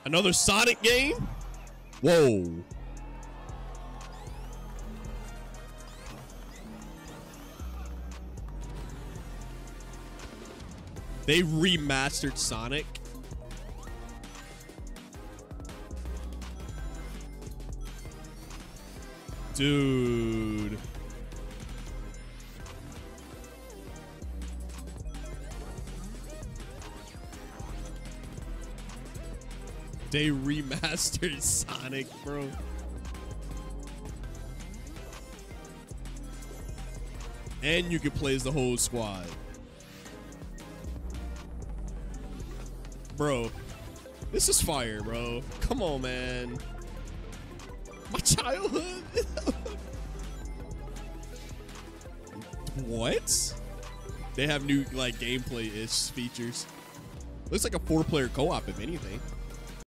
Another Sonic game? Whoa. They remastered Sonic. Dude. They remastered Sonic, bro. And you can play as the whole squad. Bro, this is fire, bro. Come on, man. My childhood. What? They have new like gameplay-ish features. Looks like a 4-player co-op, if anything.